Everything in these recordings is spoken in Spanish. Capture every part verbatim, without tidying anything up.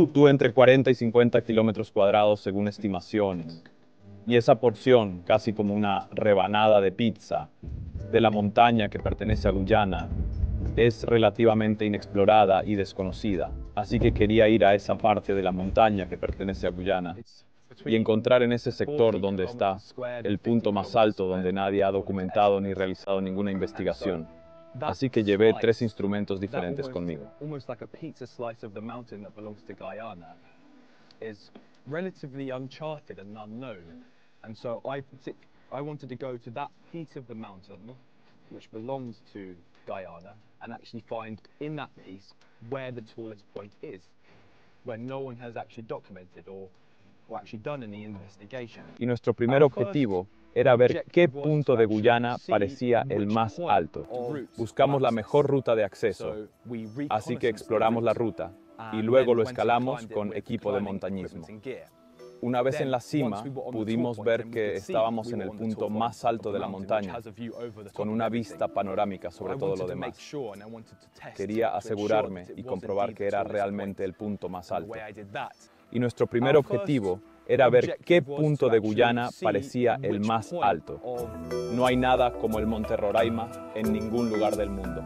fluctúa entre cuarenta y cincuenta kilómetros cuadrados según estimaciones. Y esa porción, casi como una rebanada de pizza, de la montaña que pertenece a Guyana, es relativamente inexplorada y desconocida. Así que quería ir a esa parte de la montaña que pertenece a Guyana y encontrar en ese sector donde está el punto más alto donde nadie ha documentado ni realizado ninguna investigación. Así que llevé tres instrumentos diferentes conmigo. Almost like a pizza slice of the mountain that belongs to Guyana is relatively uncharted and unknown. And so I partic- I wanted to go to that piece of the mountain which belongs to Guyana and actually find in that piece where the tallest point is, where no one has actually documented or, or actually done any investigation. Y nuestro primer objetivo era ver qué punto de Guyana parecía el más alto. Buscamos la mejor ruta de acceso, así que exploramos la ruta y luego lo escalamos con equipo de montañismo. Una vez en la cima, pudimos ver que estábamos en el punto más alto de la montaña, con una vista panorámica sobre todo lo demás. Quería asegurarme y comprobar que era realmente el punto más alto. Y nuestro primer objetivo era ver qué punto de Guyana parecía el más alto. No hay nada como el Monte Roraima en ningún lugar del mundo.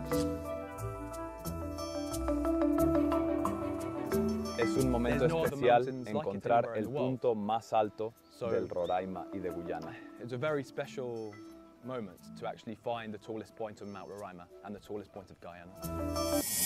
Es un momento especial encontrar el punto más alto del Roraima y de Guyana. It's a very special moment to actually find the tallest point of Mount Roraima and the tallest point of Guyana.